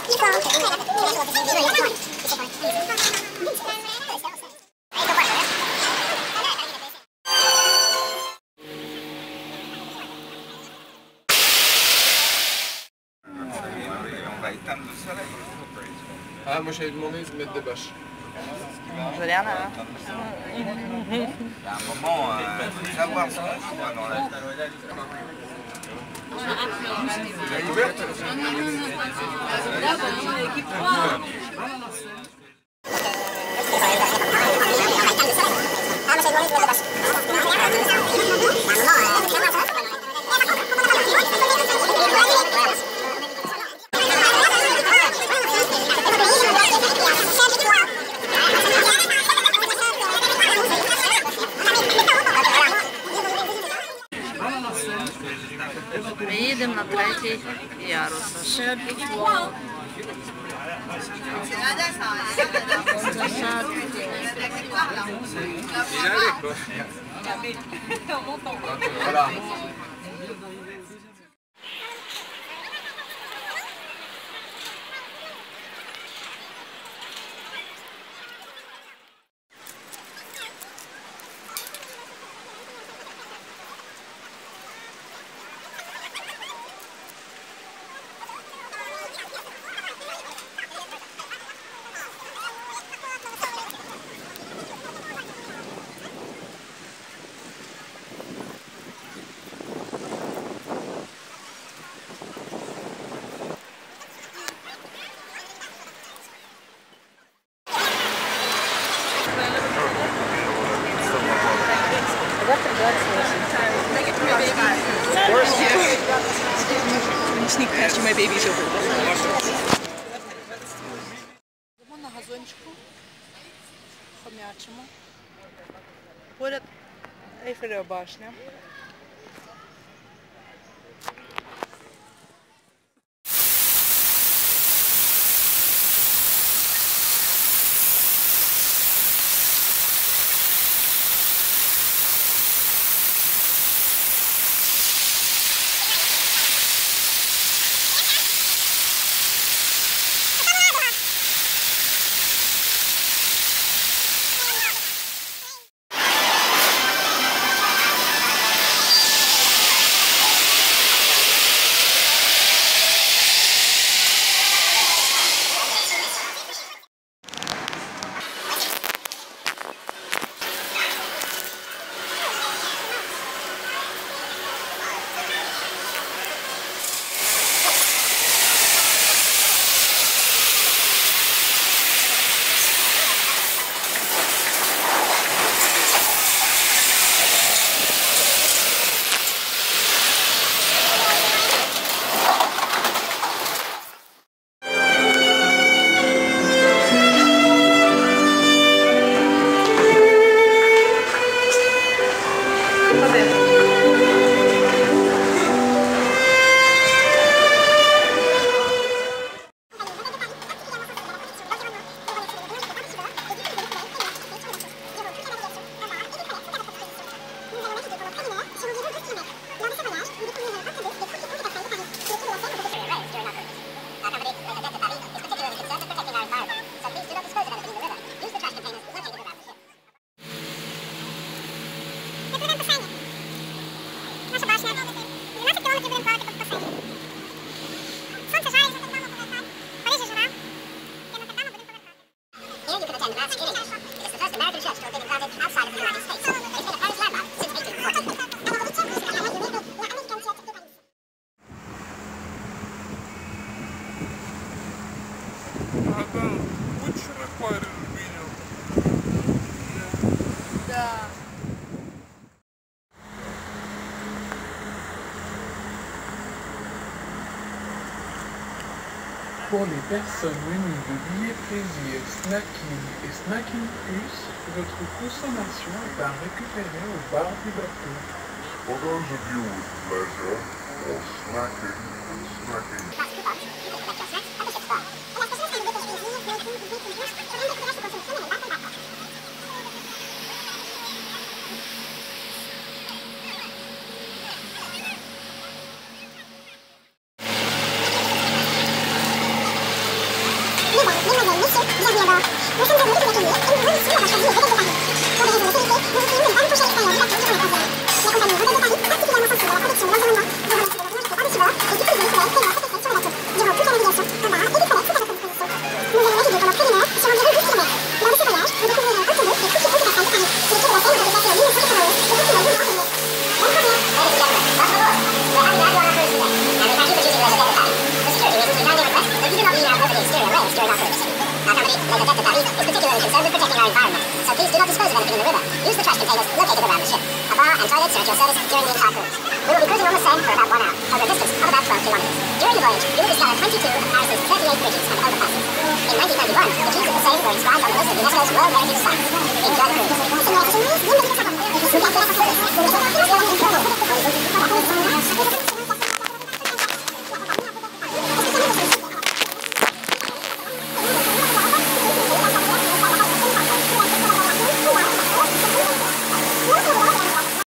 Ah, moi j'avais demandé de mettre des bâches. Joli, hein? Il y a un moment, il faut savoir ce qu'on voit dans la Ми їдемо на третій ярус. Sneak past you, my baby's over there. На газончику хомячому. Поряд Ейфелева башня. Pour les personnes venues de billets plaisir, snacking et snacking plus, votre consommation est à récupérer au bar du bateau. For those of you with pleasure or snacking and snacking. So please do not dispose of anything in the river. Use the trash containers located around the ship. A bar and toilets are at your service during the entire cruise. We will be cruising on the Seine for about 1 hour, over a distance of about 12 kilometers. During the voyage, you will discover 22 of Paris's 38 bridges and overpasses. In 1991, the quays of the Seine were inscribed on the list of UNESCO's World Heritage Sites. Enjoy the cruise.